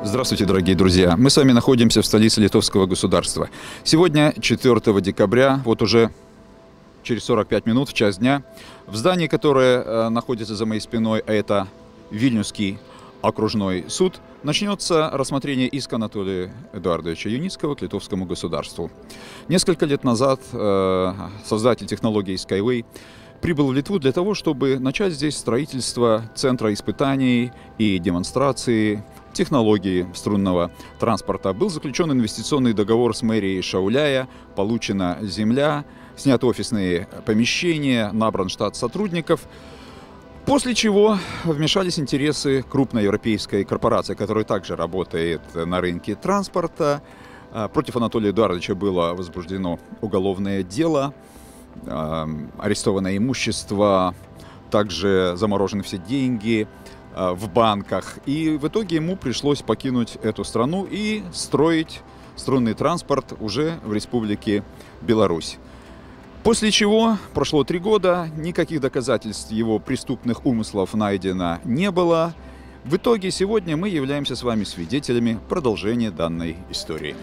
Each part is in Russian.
Здравствуйте, дорогие друзья! Мы с вами находимся в столице литовского государства. Сегодня, 4 декабря, вот уже через 45 минут, в час дня, в здании, которое находится за моей спиной, а это Вильнюсский окружной суд, начнется рассмотрение иска Анатолия Эдуардовича Юницкого к литовскому государству. Несколько лет назад создатель технологии Skyway прибыл в Литву для того, чтобы начать здесь строительство центра испытаний и демонстрации технологии струнного транспорта. Был заключен инвестиционный договор с мэрией Шауляя, получена земля, сняты офисные помещения, набран штат сотрудников. После чего вмешались интересы крупной европейской корпорации, которая также работает на рынке транспорта. Против Анатолия Эдуардовича было возбуждено уголовное дело, арестовано имущество, также заморожены все деньги в банках. И в итоге ему пришлось покинуть эту страну и строить струнный транспорт уже в Республике Беларусь. После чего прошло 3 года, никаких доказательств его преступных умыслов найдено не было. В итоге сегодня мы являемся с вами свидетелями продолжения данной истории.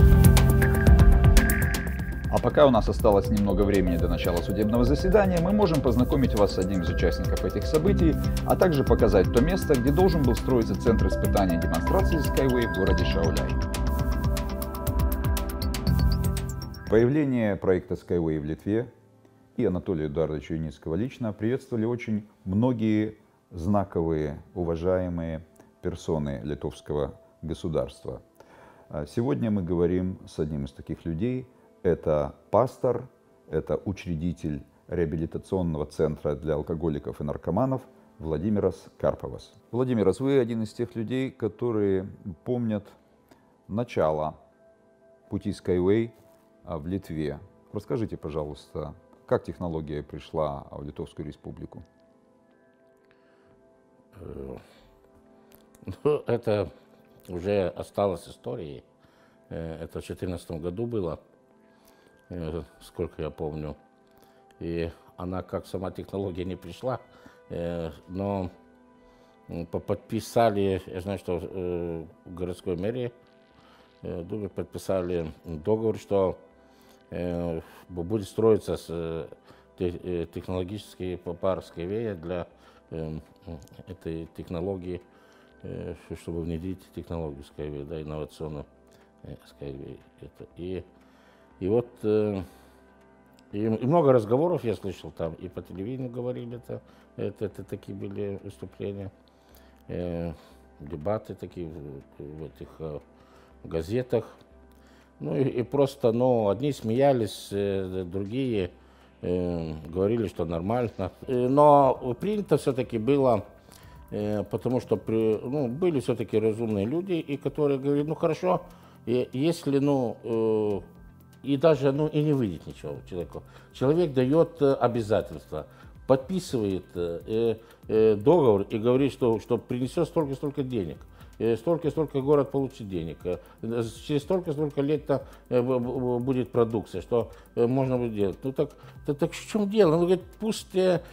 А пока у нас осталось немного времени до начала судебного заседания, мы можем познакомить вас с одним из участников этих событий, а также показать то место, где должен был строиться центр испытаний и демонстрации Skyway в городе Шауляй. Появление проекта Skyway в Литве и Анатолия Эдуардовича Юницкого лично приветствовали очень многие знаковые, уважаемые персоны литовского государства. Сегодня мы говорим с одним из таких людей. Это пастор, это учредитель реабилитационного центра для алкоголиков и наркоманов Владимирас Карповас. Владимирас, вы один из тех людей, которые помнят начало пути Skyway в Литве. Расскажите, пожалуйста, как технология пришла в Литовскую республику? Ну, это уже осталось историей. Это в 2014 году было, сколько я помню. И она, как сама технология, не пришла, но подписали, я знаю, что в городской мэрии Думе подписали договор, что будет строиться технологический парк Skyway для этой технологии, чтобы внедрить технологию Skyway, да, инновационную Skyway. И вот и много разговоров я слышал там, и по телевидению говорили, это такие были выступления, дебаты такие в этих газетах. Ну и просто, одни смеялись, другие говорили, что нормально. Но принято все-таки было, потому что были все-таки разумные люди, и которые говорили, ну хорошо, если, и даже, и не выйдет ничего человеку. Человек дает обязательства, подписывает договор и говорит, что принесет столько-столько денег. Столько город получит денег, через столько лет будет продукция, что можно будет делать. Ну так в чем дело? Ну, говорит, пусть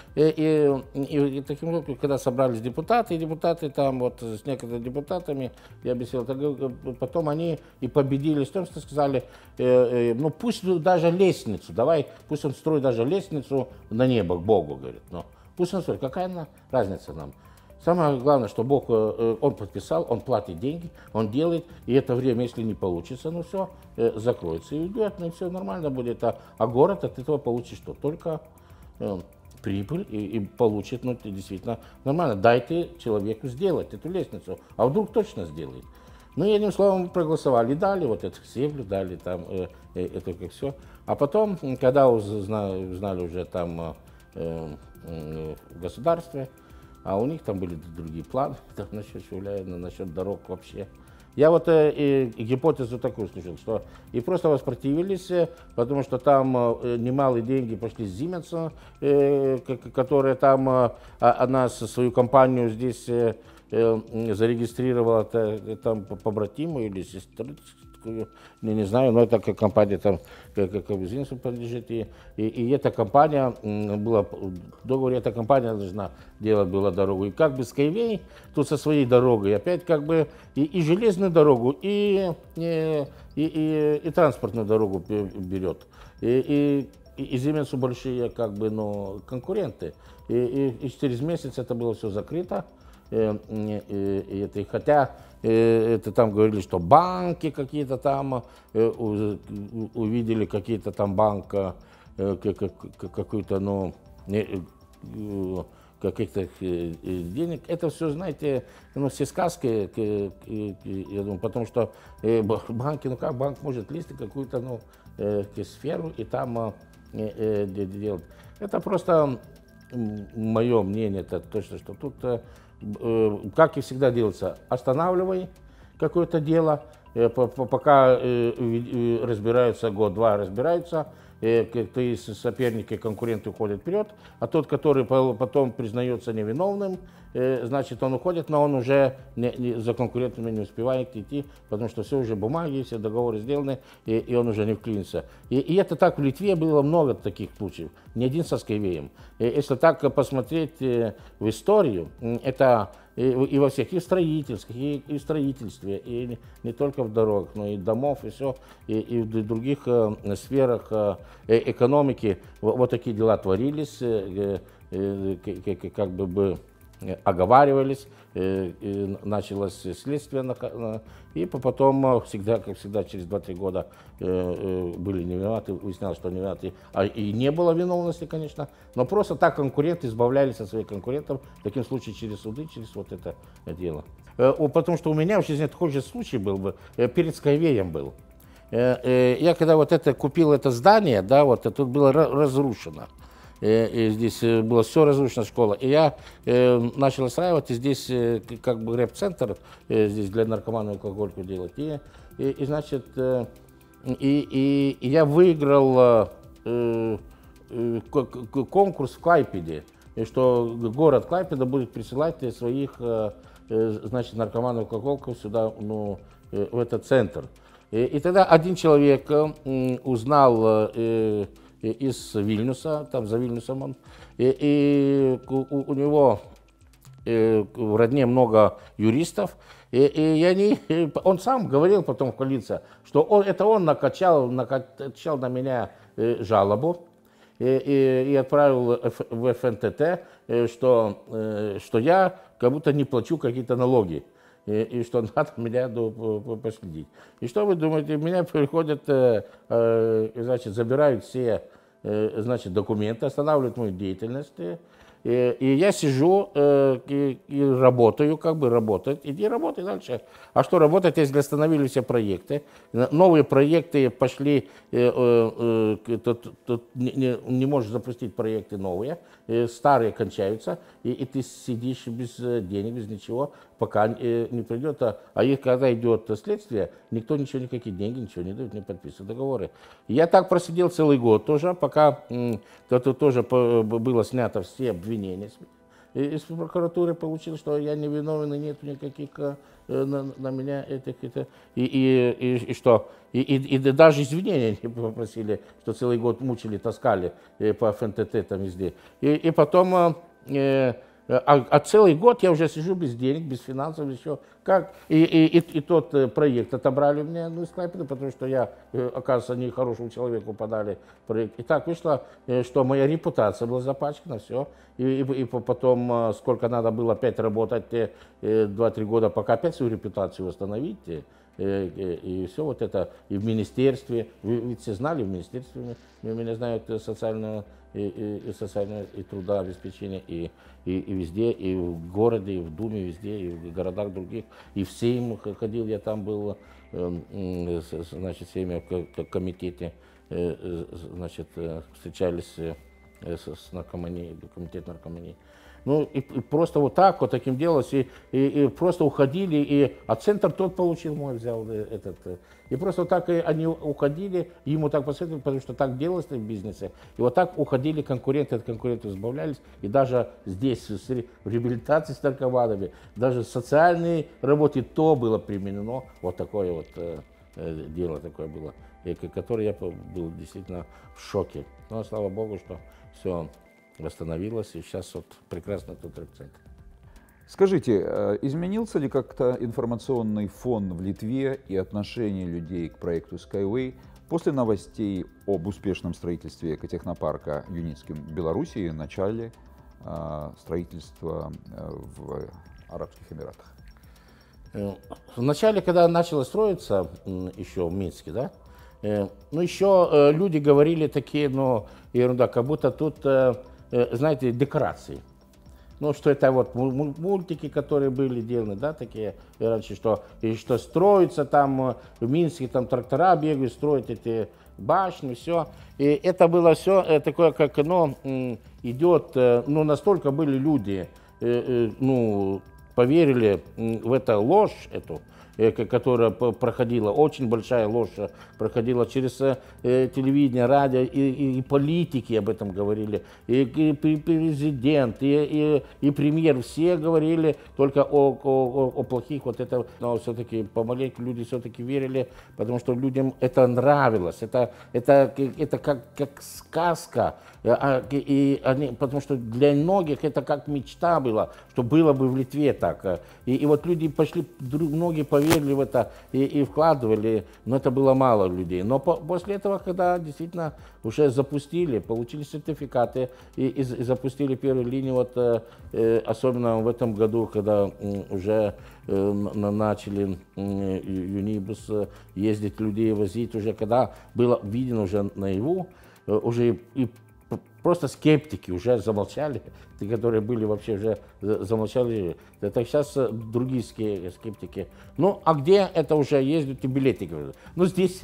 и таким образом, когда собрались депутаты там вот с некоторыми депутатами, я беседовал, потом они и победили с тем, что сказали, ну пусть даже лестницу, пусть он строит даже лестницу на небо, к Богу, говорит, пусть он строит, какая разница нам? Самое главное, что Бог, он подписал, он платит деньги, он делает, и это время, если не получится, все, закроется и уйдет, и все нормально будет. А город от этого получит что? Только прибыль и получит, действительно нормально. Дайте человеку сделать эту лестницу, а вдруг точно сделает. И одним словом проголосовали, дали вот эту землю, дали там это как все. А потом, когда узнали уже там в государстве, а у них там были другие планы, насчет Шауляя, насчет дорог вообще. Я вот гипотезу такую слышал, что и просто воспротивились, потому что там немалые деньги пошли с Siemens, которая там, она свою компанию здесь зарегистрировала, там побратиму или сестру российскую, не знаю, но это как компания там, как бизнесу принадлежит. И эта компания, была, в договоре эта компания должна делать была дорогу. И как бы Skyway тут со своей дорогой опять как бы и железную дорогу, и транспортную дорогу берет. И Siemens большие как бы, ну, конкуренты. И через месяц это было все закрыто. Хотя это там говорили, что банки какие-то там увидели, какие-то там банка, какую-то, ну, каких-то денег. Это все, знаете, ну, все сказки, я думаю, потому что банки, ну как банк может лезть в какую-то, ну, сферу и там делать. Это просто мое мнение, это точно, что тут, как и всегда делается, останавливай какое-то дело, пока разбираются, год-два разбираются, твои соперники, конкуренты уходят вперед, а тот, который потом признается невиновным, значит, он уходит, но он уже за конкурентами не успевает идти, потому что все уже бумаги, все договоры сделаны, и он уже не вклинится. И это так в Литве было много таких случаев, не один со Skyway. Если так посмотреть в историю, это и во всех, и в строительстве, и в строительстве, и не только в дорогах, но и домов, и все, и в других сферах экономики вот такие дела творились, как бы оговаривались, началось следствие, и потом всегда, как всегда, через 2-3 года были не виноваты, выяснялось, что не виноваты, и не было виновности, конечно, но просто так конкуренты избавлялись от своих конкурентов, в таком случае через суды, через вот это дело. Потому что у меня в жизни такой же случай был бы, перед Skyway был. Я когда вот это купил это здание, да, вот это тут было разрушено. И здесь было все разрушено, школа. И я начал устраивать, и здесь как бы рэп-центр, здесь для наркоманов алкогольку делать. И значит, и я выиграл конкурс в Клайпеде, и что город Клайпеда будет присылать своих, значит, наркоманов алкоголиков сюда, ну, в этот центр. И тогда один человек узнал из Вильнюса, там за Вильнюсом он, и у него в родне много юристов, и он сам говорил потом в коалиции, что он накачал на меня жалобу и отправил в ФНТТ, что я как будто не плачу какие-то налоги. И что надо меня последить. И что вы думаете, меня приходят, значит, забирают все, значит, документы, останавливают мою деятельность, и я сижу и работаю, как бы работать, иди работай дальше. А что работать, если остановили все проекты, новые проекты пошли, тут не можешь запустить проекты новые, старые кончаются, и ты сидишь без денег, без ничего, пока не придет. А их, когда идет следствие, никто ничего, никакие деньги, ничего не дает, не подписывает договоры. Я так просидел целый год тоже, пока тут тоже было снято все обвинения. Из прокуратуры получилось, что я не виновен, и нет никаких на меня этих. И что? И даже извинения не попросили, что целый год мучили, таскали по ФНТТ там везде. И потом... А целый год я уже сижу без денег, без финансов, еще как. И тот проект отобрали мне, ну, из Клайпеда, потому что я, оказывается, нехорошему человеку подали проект. И так вышло, что моя репутация была запачкана, все. И потом, сколько надо было опять работать, 2-3 года, пока опять свою репутацию восстановить. И все вот это, и в министерстве, вы ведь все знали, в министерстве меня знают социального и трудообеспечения, и везде, и в городе, и в Думе, везде, и в городах других, и в Сейм ходил, я там был, значит, в Сейме, в комитете, значит, встречались с наркоманией, комитет наркомании. Ну, и просто вот так, вот таким делалось, и просто уходили, а центр тот получил мой, взял этот. И просто вот так они уходили, ему так посоветовали, потому что так делалось в бизнесе. И вот так уходили конкуренты, от конкурентов избавлялись. И даже здесь, в реабилитации с наркоманами, даже в социальной работе то было применено вот такое вот дело такое было, которое я был действительно в шоке. Но слава богу, что все восстановилось, и сейчас вот прекрасно тут центр. Скажите, изменился ли как-то информационный фон в Литве и отношение людей к проекту Skyway после новостей об успешном строительстве экотехнопарка Юницким в Беларуси и начале строительства в Арабских Эмиратах? В начале, когда начало строиться еще в Минске, да, ну еще люди говорили такие, ну, ерунда, как будто тут, знаете, декорации. Ну, что это вот мультики, которые были деланы, да, такие раньше, что строится там в Минске, там трактора бегают, строят эти башни, все. И это было все такое, как, ну, идет, ну, настолько были люди, ну, поверили в эту ложь, эту, которая проходила, очень большая ложь проходила через телевидение, радио, и политики об этом говорили, и президент, и премьер, все говорили только о плохих вот это, но все-таки помаленьку люди все-таки верили, потому что людям это нравилось, это как сказка, и они, потому что для многих это как мечта была, что было бы в Литве так, и вот люди пошли, многие поверили в это и вкладывали, но это было мало людей. Но после этого, когда действительно уже запустили, получили сертификаты и запустили первую линию, вот, особенно в этом году, когда уже начали Юнибус ездить, людей возить, уже когда было видно уже наяву, уже и просто скептики уже замолчали, те, которые были вообще уже замолчали. Это сейчас другие скептики. Ну, а где это уже ездят и билеты говорят? Ну, здесь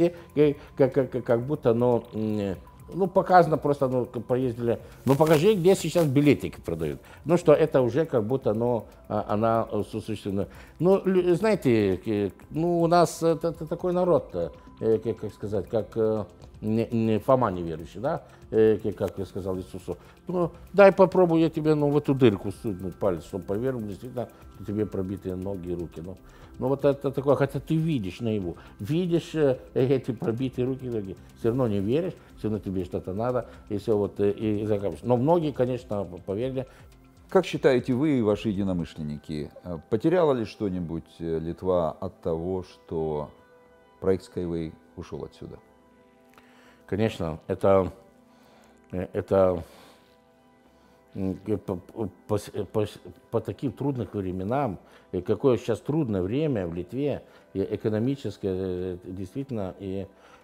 как будто, ну, показано просто, ну, поездили. Ну, покажи, где сейчас билетики продают. Ну, что это уже как будто, ну, она существует. Ну, знаете, ну, у нас это такой народ, как сказать, как не Фома неверующий, да, как я сказал Иисусу, ну, дай попробую я тебе, ну, в эту дырку сунуть палец, чтобы поверил, действительно, что тебе пробитые ноги и руки, ну, вот это такое, хотя ты видишь наяву, видишь эти пробитые руки и ноги, все равно не веришь, все равно тебе что-то надо, и все вот, и закапываешь. Но многие, конечно, поверили. Как считаете вы и ваши единомышленники, потеряла ли что-нибудь Литва от того, что проект Skyway ушел отсюда? Конечно, это по таким трудным временам, и какое сейчас трудное время в Литве, и экономическое, действительно, и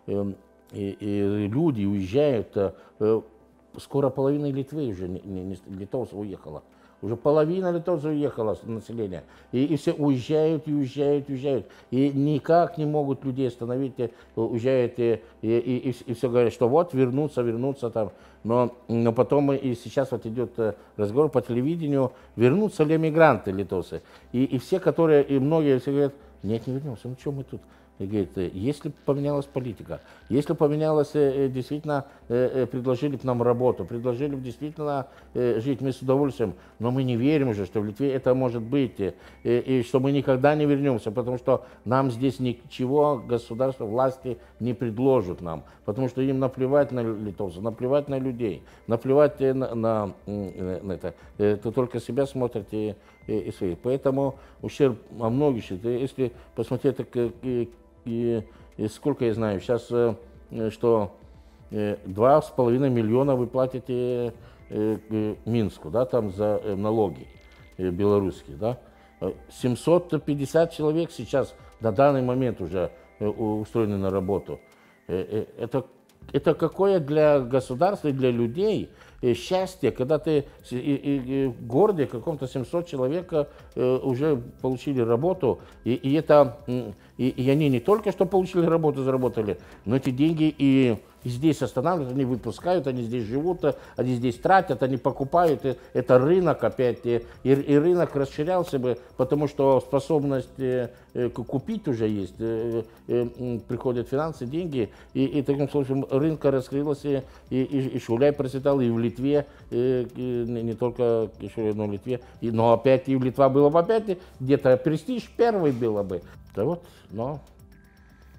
люди уезжают, скоро половина Литвы уже литовцев уехала. Уже половина литовцев уехала населения. И все уезжают, и никак не могут людей остановить, уезжают, и все говорят, что вот вернутся там. Но потом и сейчас вот идет разговор по телевидению, вернутся ли мигранты литовцы. И все, которые, и многие все говорят, нет, не вернемся, ну что мы тут? И говорит, если поменялась политика, если поменялось, действительно, предложили бы нам работу, предложили бы действительно жить мы с удовольствием, но мы не верим уже, что в Литве это может быть, и что мы никогда не вернемся, потому что нам здесь ничего государство, власти не предложат нам, потому что им наплевать на литовцев, наплевать на людей, наплевать на это, то только себя смотрят и свои. Поэтому ущерб о многих, если посмотреть, и сколько я знаю, сейчас, что 2,5 миллиона вы платите Минску, да, там за налоги белорусские, да. 750 человек сейчас на данный момент уже устроены на работу. Это какое для государства и для людей счастье, когда ты в городе каком-то 700 человек уже получили работу, и они не только что получили работу, заработали, но эти деньги и здесь останавливаются, они выпускают, они здесь живут, они здесь тратят, они покупают. Это рынок опять, и рынок расширялся бы, потому что способность купить уже есть, приходят финансы, деньги, и таким случаем рынка раскрылась, и Шуляй процветал, и в Литве, не только Шуляй, но в Литве, но опять и в Литва было бы опять где-то престиж первый было бы. Да вот, но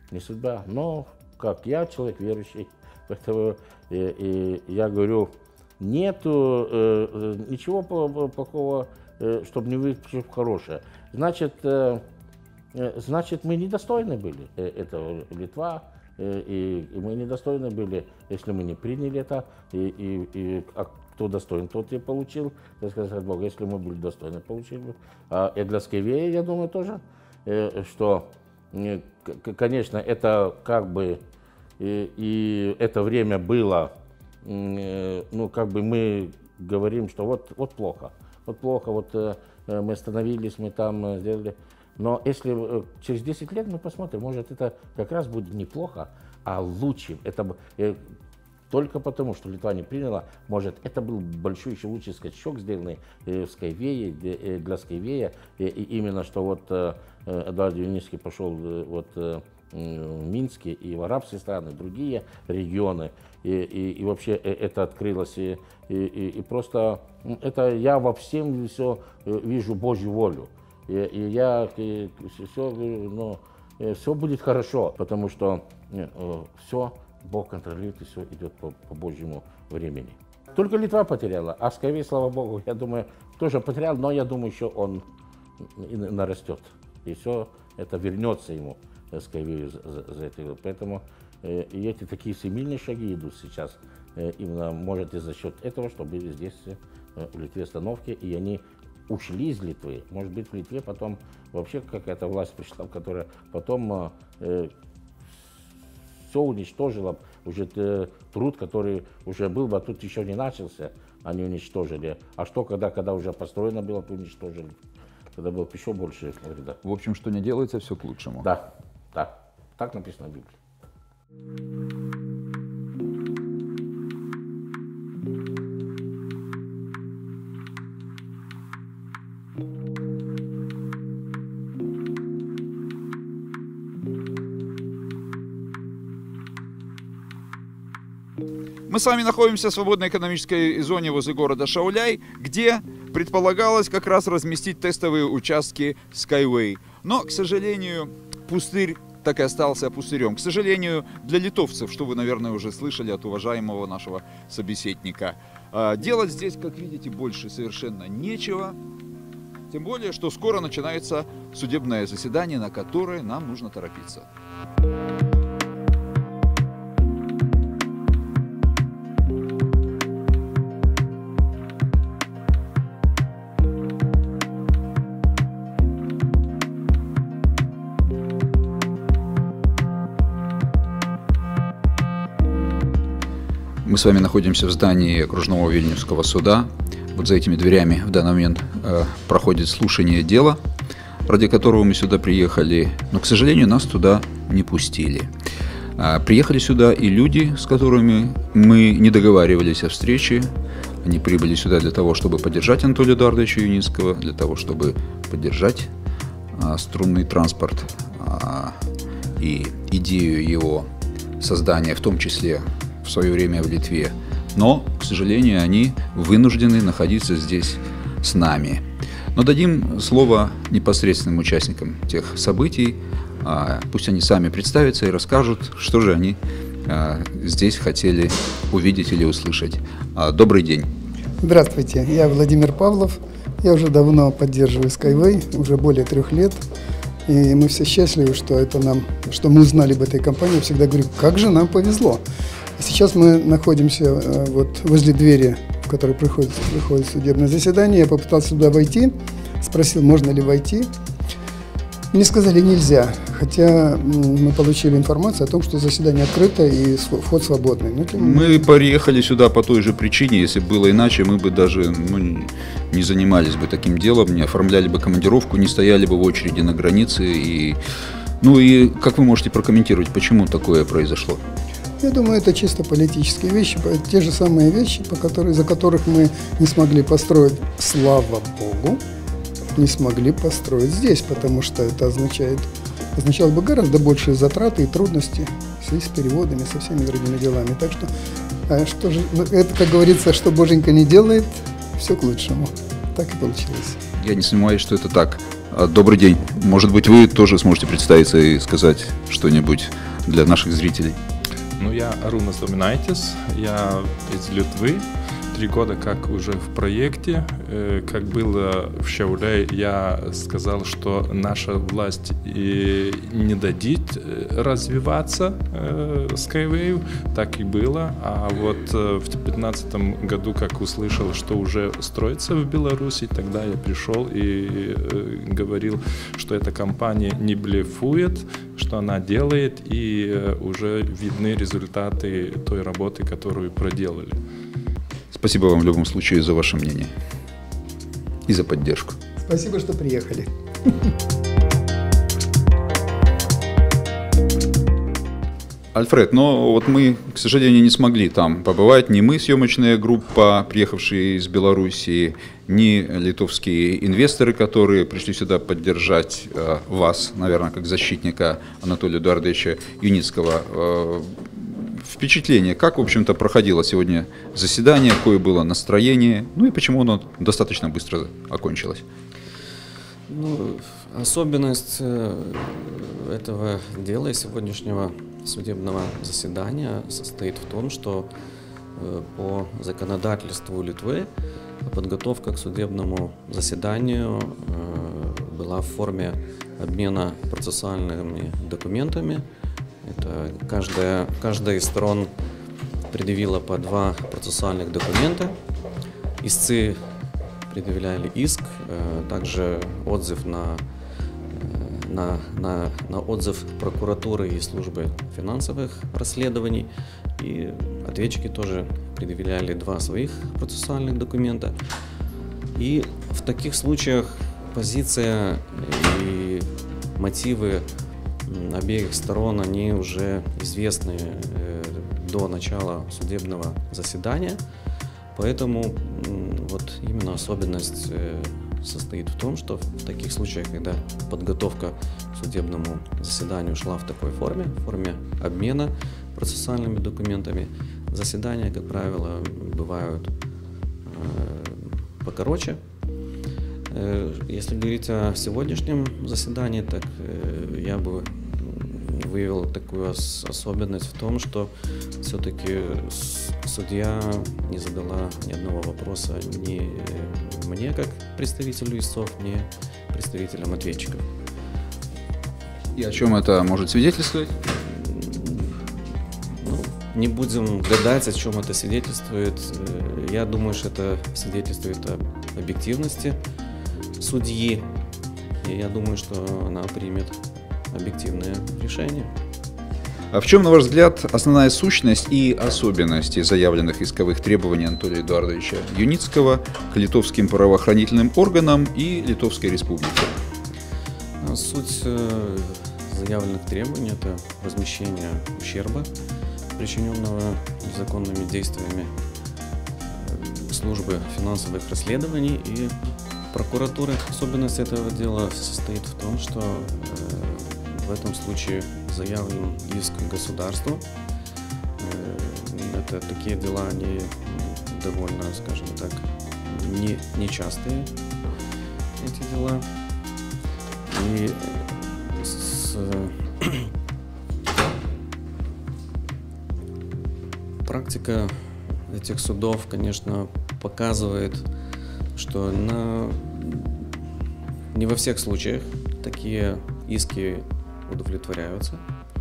не судьба. Но, как я человек верующий, поэтому я говорю, нету ничего плохого, чтобы не выйти в хорошее. Значит, мы недостойны были этого Литва, и мы недостойны были, если мы не приняли это, а кто достоин, тот и получил, так сказать, от Бога. Если мы были достойны, получили бы. А для Скайвея, я думаю, тоже, что, конечно, это как бы, и это время было, ну, как бы мы говорим, что вот плохо, мы остановились, мы там сделали. Но если через 10 лет мы посмотрим, может, это как раз будет неплохо, а лучше. Это только потому, что Литва не приняла, может, это был большой еще лучший скачок, сделанный в Скайвее, для Скайвея. И именно, что вот Эдуард Юницкий пошел вот в Минске и в арабские страны, другие регионы. И вообще это открылось. И просто это я во всем все вижу Божью волю. И я все говорю, но все будет хорошо, потому что все Бог контролирует, и все идет по Божьему времени. Только Литва потеряла, а Скайвей, слава Богу, я думаю, тоже потерял, но я думаю, еще он нарастет. И все это вернется ему, Скайвею, за это. Поэтому и эти такие семейные шаги идут сейчас, именно, может, и за счет этого, что были здесь, в Литве, остановки, и они ушли из Литвы. Может быть, в Литве потом вообще какая-то власть пришла, которая потом все уничтожила, уже труд, который уже был, а тут еще не начался, они уничтожили. А что, когда уже построено было, то уничтожили. Тогда было еще больше вреда. В общем, что не делается, все к лучшему. Да, да. Так написано в Библии. Мы с вами находимся в свободной экономической зоне возле города Шауляй, где предполагалось как раз разместить тестовые участки Skyway. Но, к сожалению, пустырь так и остался пустырем. К сожалению, для литовцев, что вы, наверное, уже слышали от уважаемого нашего собеседника, делать здесь, как видите, больше совершенно нечего. Тем более, что скоро начинается судебное заседание, на которое нам нужно торопиться. Мы с вами находимся в здании окружного Вильнюсского суда. Вот за этими дверями в данный момент проходит слушание дела, ради которого мы сюда приехали. Но, к сожалению, нас туда не пустили. Приехали сюда и люди, с которыми мы не договаривались о встрече. Они прибыли сюда для того, чтобы поддержать Анатолия Эдуардовича Юницкого, для того, чтобы поддержать струнный транспорт и идею его создания, в том числе в свое время в Литве. Но, к сожалению, они вынуждены находиться здесь с нами. Но дадим слово непосредственным участникам тех событий. Пусть они сами представятся и расскажут, что же они здесь хотели увидеть или услышать. Добрый день. Здравствуйте, я Владимир Павлов. Я уже давно поддерживаю Skyway, уже более 3 лет. И мы все счастливы, что мы узнали об этой компании. Я всегда говорю, как же нам повезло. Сейчас мы находимся вот возле двери, в которой приходит судебное заседание. Я попытался туда войти, спросил, можно ли войти. Мне сказали, нельзя, хотя мы получили информацию о том, что заседание открыто и вход свободный. Мы приехали сюда по той же причине. Если было иначе, мы бы даже не занимались бы таким делом, не оформляли бы командировку, не стояли бы в очереди на границе. И как вы можете прокомментировать, почему такое произошло? Я думаю, это чисто политические вещи, те же самые вещи, за которых мы не смогли построить, слава Богу, не смогли построить здесь, потому что это означало бы гораздо большие затраты и трудности в связи с переводами, со всеми другими делами. Так что, это, как говорится, что Боженька не делает, все к лучшему. Так и получилось. Я не сомневаюсь, что это так. Добрый день. Может быть, вы тоже сможете представиться и сказать что-нибудь для наших зрителей? Ну, я Арунас Доминайтис, я из Литвы. 3 года как уже в проекте. Как было в Šiauliai, я сказал, что наша власть не дадит развиваться Skyway. Так и было. А вот в 2015 году, как услышал, что уже строится в Беларуси, тогда я пришел и говорил, что эта компания не блефует, что она делает, и уже видны результаты той работы, которую проделали. Спасибо вам в любом случае за ваше мнение и за поддержку. Спасибо, что приехали. Альфред, но вот мы, к сожалению, не смогли там побывать. Ни мы, съемочная группа, приехавшие из Белоруссии, ни литовские инвесторы, которые пришли сюда поддержать вас, наверное, как защитника Анатолия Эдуардовича Юницкого. Впечатление, как, в общем-то, проходило сегодня заседание, какое было настроение, ну и почему оно достаточно быстро окончилось? Ну, особенность этого дела и сегодняшнего судебного заседания состоит в том, что по законодательству Литвы подготовка к судебному заседанию была в форме обмена процессуальными документами. Это каждая из сторон предъявила по 2 процессуальных документа. Истцы предъявляли иск, также отзыв на отзыв прокуратуры и службы финансовых расследований. И ответчики тоже предъявляли 2 своих процессуальных документа. И в таких случаях позиция и мотивы обеих сторон, они уже известны до начала судебного заседания, поэтому вот именно особенность состоит в том, что в таких случаях, когда подготовка к судебному заседанию шла в такой форме, в форме обмена процессуальными документами, заседания, как правило, бывают покороче. Если говорить о сегодняшнем заседании, так я бы выявил такую особенность в том, что все-таки судья не задала ни одного вопроса ни мне, как представителю истцов, ни представителям ответчиков. И о чем это может свидетельствовать? Ну, не будем гадать, о чем это свидетельствует. Я думаю, что это свидетельствует об объективности судьи, и я думаю, что она примет объективное решение. А в чем, на ваш взгляд, основная сущность и особенности заявленных исковых требований Анатолия Эдуардовича Юницкого к литовским правоохранительным органам и Литовской Республике? Суть заявленных требований – это возмещение ущерба, причиненного незаконными действиями службы финансовых расследований и прокуратуры. Особенность этого дела состоит в том, что в этом случае заявлен иск государству. Это такие дела, они довольно, скажем так, нечастые, эти дела. И практика этих судов, конечно, показывает, что не во всех случаях такие иски удовлетворяются.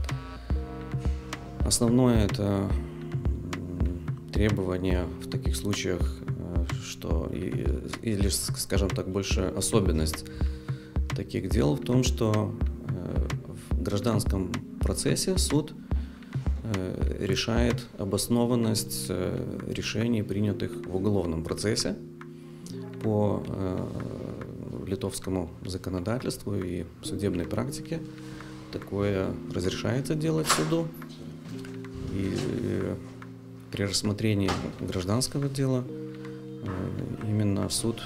Основное это требование в таких случаях, что или, скажем так, больше особенность таких дел в том, что в гражданском процессе суд решает обоснованность решений, принятых в уголовном процессе по литовскому законодательству и судебной практике. Такое разрешается делать суду. И при рассмотрении гражданского дела именно суд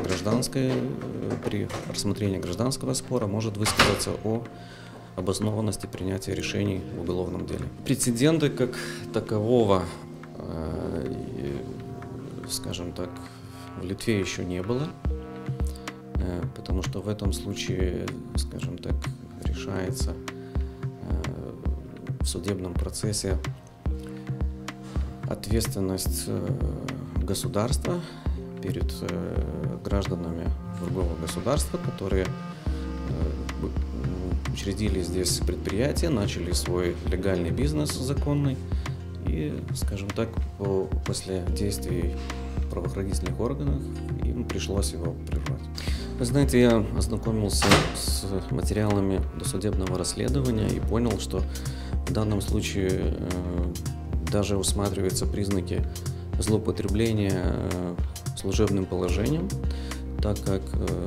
при рассмотрении гражданского спора может высказаться о обоснованности принятия решений в уголовном деле. Прецеденты как такового, скажем так, в Литве еще не было. потому что в этом случае, скажем так, решается в судебном процессе ответственность государства перед гражданами другого государства, которые учредили здесь предприятие, начали свой легальный бизнес законный и, скажем так, после действий правоохранительных органов им пришлось его прервать. Вы знаете, я ознакомился с материалами досудебного расследования и понял, что в данном случае даже усматриваются признаки злоупотребления служебным положением, так как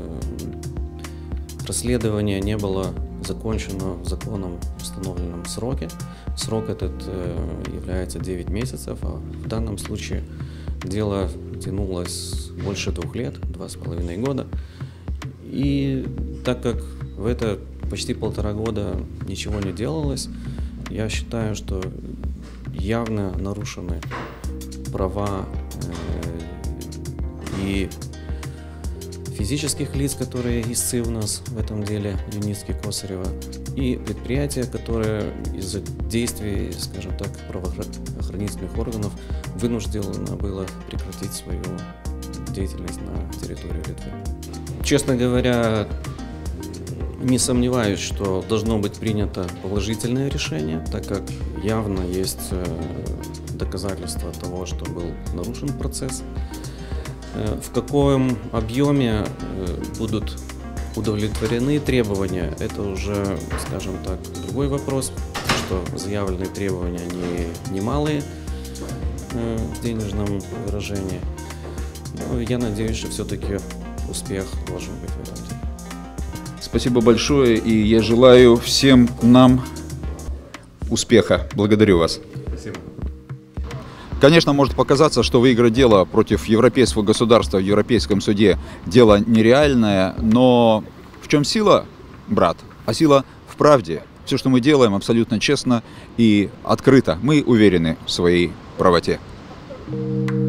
расследование не было закончено в законом установленном сроке. Срок этот является 9 месяцев, а в данном случае дело тянулось больше 2 лет, 2,5 года. И так как в это почти 1,5 года ничего не делалось, я считаю, что явно нарушены права и физических лиц, которые истцы у нас в этом деле, Юницкий, Косарева, и предприятия, которое из-за действий, скажем так, правоохранительных органов вынуждено было прекратить свою деятельность на территории Литвы. Честно говоря, не сомневаюсь, что должно быть принято положительное решение, так как явно есть доказательства того, что был нарушен процесс. В каком объеме будут удовлетворены требования, это уже, скажем так, другой вопрос, что заявленные требования они немалые в денежном выражении. Но я надеюсь, что все-таки успех должен быть в этом деле. Спасибо большое, и я желаю всем нам успеха. Благодарю вас. Спасибо. Конечно, может показаться, что выиграть дело против европейского государства в Европейском суде дело нереальное, но в чем сила, брат? А сила в правде. Все, что мы делаем, абсолютно честно и открыто. Мы уверены в своей правоте.